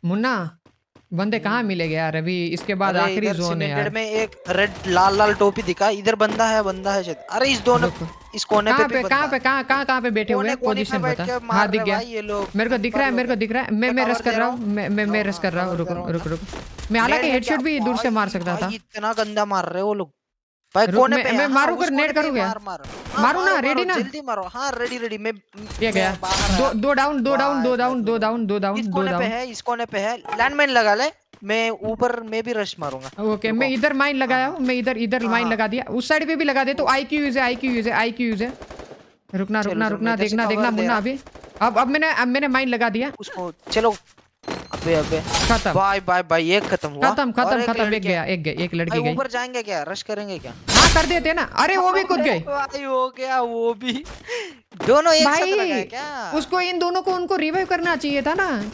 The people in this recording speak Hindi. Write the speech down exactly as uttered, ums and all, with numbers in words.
मुन्ना बंदे कहाँ मिलेंगे यार अभी, इसके बाद अरे आखिरी इधर जोन है यार। सीमेंटेड में एक रेड लाल लाल टोपी दिखा, इधर बंदा है, बंदा है शायद। अरे इस दोनों, रुक, इस कोने पे कहाँ भी पे कहाँ बंदा। पे कहाँ कहाँ कहाँ पे बैठे हुए कोने हैं, कोने पे पोजीशन बैठ बता। के हाँ मार दिख रहे गया, भाई ये लोग, मेरे को दिख कैंपर रहा है, मेरे लोग को हैं। दिख रहा है, मैं मैं मैं रश कवर कर दे रहा रहा हूँ, हूँ। मैं मैं मैं जाओ, रश हाँ कर रहा हूँ, कवर रुक दे रहा हूँ रुक जा। रुक। मैं नेड हालांकि है क्या हेडशॉट भी दूर से मार भाई? सकता था। भाई इतना गंदा मार रहे हो लोग। भाई रुक, कोने मैं पे मैं है, हाँ मारू उस कर नेट कोने पे ही करूँ क्या? मार मार। हाँ मारू ना, मारो रेडी मारो, ना? जल्दी मारो। हाँ रेडी रेडी। मैं ये मैं गया। बाहर दो आया। दो डाउन, दो डाउन, बाय दो बाय डाउन, दो दो डाउन। डाउन, दो इस डाउन, दो कोने पे डाउन। है, इस कोने पे है। लैंडमाइन लगा ले। मैं ऊपर में भी रश मारूंगा। ओके, मैं रुको। इधर माइन हाँ लगाया हाँ हूँ, मैं इधर इधर हाँ माइन हाँ। लगा दिया, उस साइड पे भी लगा दे तो वो- आई क्यू यूज है, आई क्यू यूज है, आई क्यू यूज है। रुकना चलो रुकना चलो, मैं रुकना, इधर से देखना देखना कवर दे मुन्ना रहा अभी। अब अब मैंने अब मैंने माइन लगा दिया। उसको। चलो। अबे अबे। खत्म बाय बाय बाय, एक खत्म हुआ। खत्म और खत्म एक खत्म, एक लड़की है। गया, एक गई, एक भाई लड़की गई। ऊपर जाएंगे क्या, रश करेंगे क्या? हाँ कर देते ना, अरे वो भी कूद अरे गई। भाई हो गया वो भी। दोनों एक साथ लगा भाई है क्या? उसको, इन दोनों को उनको रिवाइव करना चाहिए था ना।